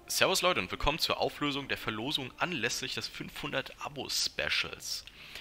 Servus Leute und willkommen zur Auflösung der Verlosung anlässlich des 500 Abo-Specials.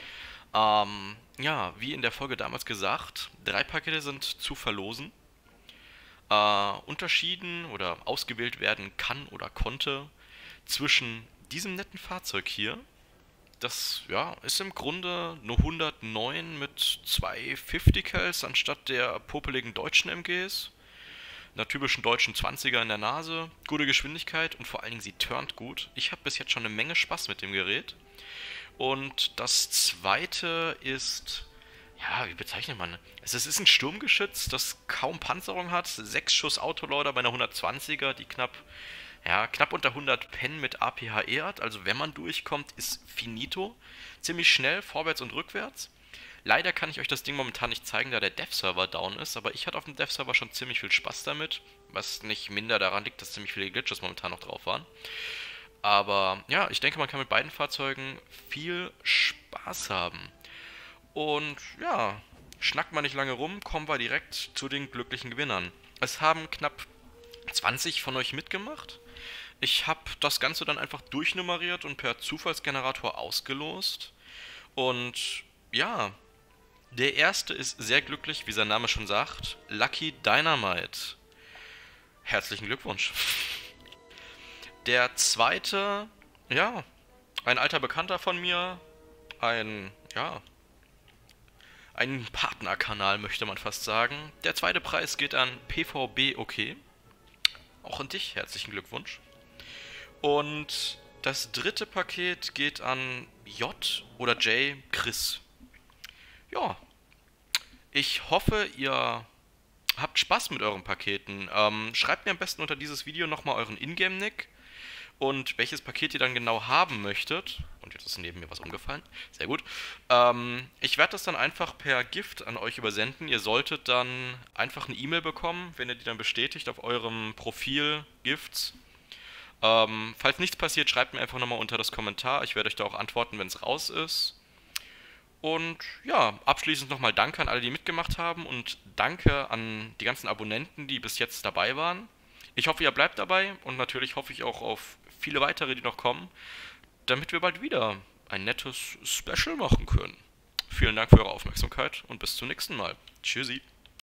Wie in der Folge damals gesagt, 3 Pakete sind zu verlosen. Unterschieden oder ausgewählt werden kann oder konnte zwischen diesem netten Fahrzeug hier. Das ist im Grunde eine 109 mit 2 50 Cals anstatt der popeligen deutschen MGs. Einer typischen deutschen 20er in der Nase, gute Geschwindigkeit und vor allen Dingen sie turnt gut. Ich habe bis jetzt schon eine Menge Spaß mit dem Gerät. Und das zweite ist, wie bezeichnet man? Es ist ein Sturmgeschütz, das kaum Panzerung hat. 6 Schuss Autoloader bei einer 120er, die knapp unter 100 Pen mit APHE hat. Also wenn man durchkommt, ist finito. Ziemlich schnell, vorwärts und rückwärts. Leider kann ich euch das Ding momentan nicht zeigen, da der Dev-Server down ist, aber ich hatte auf dem Dev-Server schon ziemlich viel Spaß damit, was nicht minder daran liegt, dass ziemlich viele Glitches momentan noch drauf waren. Aber ja, ich denke, man kann mit beiden Fahrzeugen viel Spaß haben. Und ja, schnackt man nicht lange rum, kommen wir direkt zu den glücklichen Gewinnern. Es haben knapp 20 von euch mitgemacht. Ich habe das Ganze dann einfach durchnummeriert und per Zufallsgenerator ausgelost. Und ja, der erste ist sehr glücklich, wie sein Name schon sagt. Lucky Dynamite. Herzlichen Glückwunsch. Der zweite, ein alter Bekannter von mir. Ein Partnerkanal, möchte man fast sagen. Der zweite Preis geht an PVB OK. Auch an dich, herzlichen Glückwunsch. Und das dritte Paket geht an J oder J Chris. Ja, ich hoffe, ihr habt Spaß mit euren Paketen. Schreibt mir am besten unter dieses Video nochmal euren Ingame-Nick und welches Paket ihr dann genau haben möchtet. Und jetzt ist neben mir was umgefallen. Sehr gut. Ich werde das dann einfach per Gift an euch übersenden. Ihr solltet dann einfach eine E-Mail bekommen, wenn ihr die dann bestätigt auf eurem Profil Gifts. Falls nichts passiert, schreibt mir einfach nochmal unter das Kommentar. Ich werde euch da auch antworten, wenn es raus ist. Und ja, abschließend nochmal danke an alle, die mitgemacht haben und danke an die ganzen Abonnenten, die bis jetzt dabei waren. Ich hoffe, ihr bleibt dabei und natürlich hoffe ich auch auf viele weitere, die noch kommen, damit wir bald wieder ein nettes Special machen können. Vielen Dank für eure Aufmerksamkeit und bis zum nächsten Mal. Tschüssi.